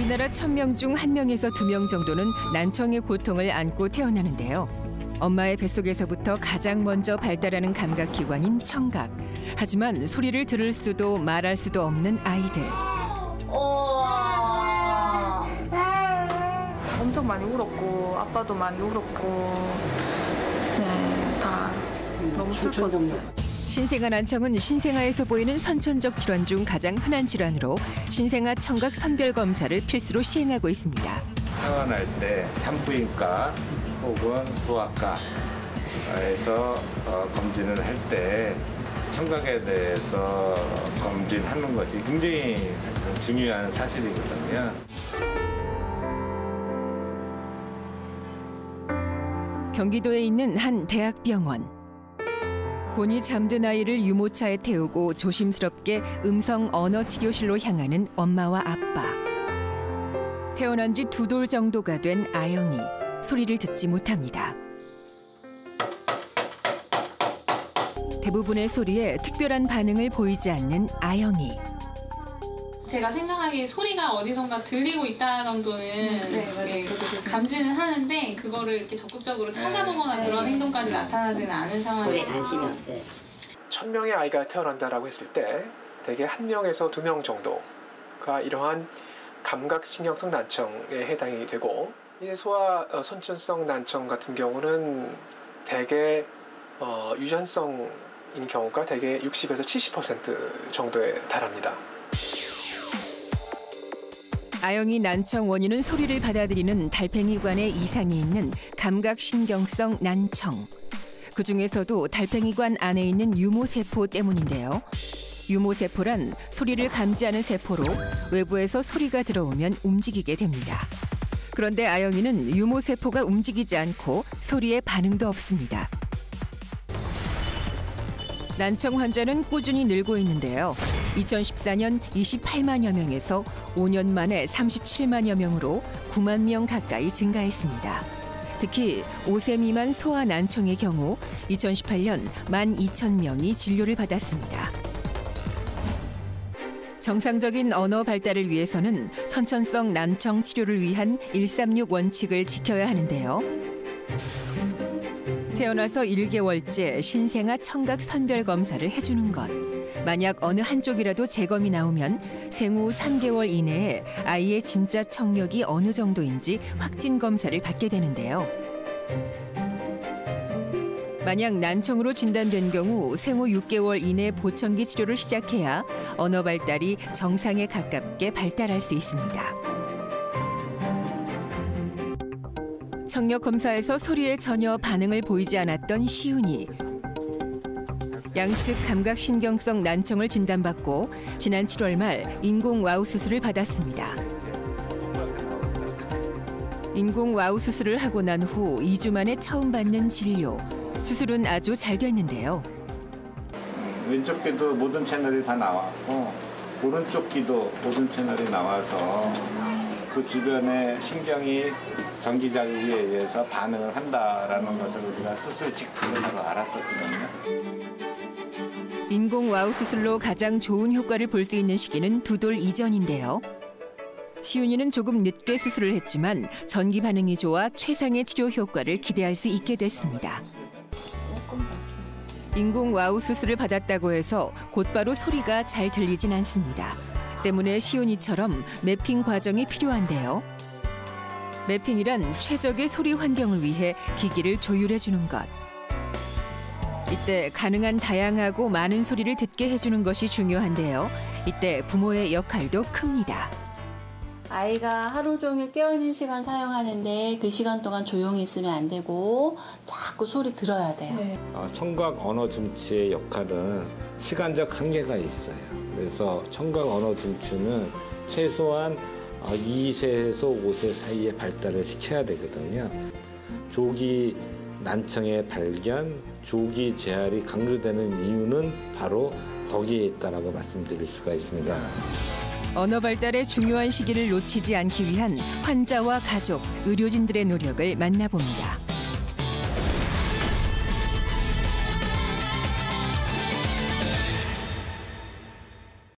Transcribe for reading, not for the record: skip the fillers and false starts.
우리나라 1000명 중 1명에서 2명 정도는 난청의 고통을 안고 태어나는데요. 엄마의 뱃속에서부터 가장 먼저 발달하는 감각기관인 청각. 하지만 소리를 들을 수도 말할 수도 없는 아이들. 엄청 많이 울었고 아빠도 많이 울었고 다 너무 슬펐어요. 신생아 난청은 신생아에서 보이는 선천적 질환 중 가장 흔한 질환으로 신생아 청각 선별 검사를 필수로 시행하고 있습니다. 태어날 때 산부인과 혹은 소아과에서 검진을 할 때 청각에 대해서 검진하는 것이 굉장히 사실은 중요한 사실이거든요. 경기도에 있는 한 대학병원. 곤히 잠든 아이를 유모차에 태우고 조심스럽게 음성 언어 치료실로 향하는 엄마와 아빠. 태어난 지 2돌 정도가 된 아영이 소리를 듣지 못합니다. 대부분의 소리에 특별한 반응을 보이지 않는 아영이. 제가 생각하기에 소리가 어디선가 들리고 있다 정도는 감지는 하는데 그거를 이렇게 적극적으로 찾아보거나 그런 행동까지 나타나지는 않은 상황이에요. 소리에 관심이 없어요. 1000명의 아이가 태어난다라고 했을 때 대개 1명에서 2명 정도가 이러한 감각신경성 난청에 해당이 되고, 소아 선천성 난청 같은 경우는 대개 유전성인 경우가 대개 60에서 70% 정도에 달합니다. 아영이 난청 원인은 소리를 받아들이는 달팽이관에 이상이 있는 감각신경성 난청. 그중에서도 달팽이관 안에 있는 유모세포 때문인데요. 유모세포란 소리를 감지하는 세포로 외부에서 소리가 들어오면 움직이게 됩니다. 그런데 아영이는 유모세포가 움직이지 않고 소리에 반응도 없습니다. 난청 환자는 꾸준히 늘고 있는데요. 2014년 28만여 명에서 5년 만에 37만여 명으로 9만 명 가까이 증가했습니다. 특히 5세 미만 소아 난청의 경우 2018년 12,000명이 진료를 받았습니다. 정상적인 언어 발달을 위해서는 선천성 난청 치료를 위한 136 원칙을 지켜야 하는데요. 태어나서 1개월째 신생아 청각 선별 검사를 해주는 것. 만약 어느 한쪽이라도 재검이 나오면 생후 3개월 이내에 아이의 진짜 청력이 어느 정도인지 확진 검사를 받게 되는데요. 만약 난청으로 진단된 경우 생후 6개월 이내 보청기 치료를 시작해야 언어 발달이 정상에 가깝게 발달할 수 있습니다. 청력 검사에서 소리에 전혀 반응을 보이지 않았던 시윤이. 양측 감각신경성 난청을 진단받고 지난 7월 말 인공와우 수술을 받았습니다. 인공와우 수술을 하고 난 후 2주 만에 처음 받는 진료. 수술은 아주 잘 됐는데요. 왼쪽 귀도 모든 채널이 다 나왔고 오른쪽 귀도 모든 채널이 나와서 그 주변의 신경이 전기 자극에 의해서 반응을 한다라는 것을 우리가 수술 직후에 바로 알았었거든요. 인공와우 수술로 가장 좋은 효과를 볼 수 있는 시기는 2돌 이전인데요. 시윤이는 조금 늦게 수술을 했지만 전기 반응이 좋아 최상의 치료 효과를 기대할 수 있게 됐습니다. 인공와우 수술을 받았다고 해서 곧바로 소리가 잘 들리진 않습니다. 때문에 시윤이처럼 매핑 과정이 필요한데요. 매핑이란 최적의 소리 환경을 위해 기기를 조율해주는 것. 이때 가능한 다양하고 많은 소리를 듣게 해주는 것이 중요한데요. 이때 부모의 역할도 큽니다. 아이가 하루 종일 깨어있는 시간 사용하는데 그 시간 동안 조용히 있으면 안 되고 자꾸 소리 들어야 돼요. 청각 언어 중추의 역할은 시간적 한계가 있어요. 그래서 청각 언어 중추는 최소한 2세에서 5세 사이에 발달을 시켜야 되거든요. 조기 난청의 발견, 조기 재활이 강조되는 이유는 바로 거기에 있다라고 말씀드릴 수가 있습니다. 언어 발달의 중요한 시기를 놓치지 않기 위한 환자와 가족, 의료진들의 노력을 만나봅니다.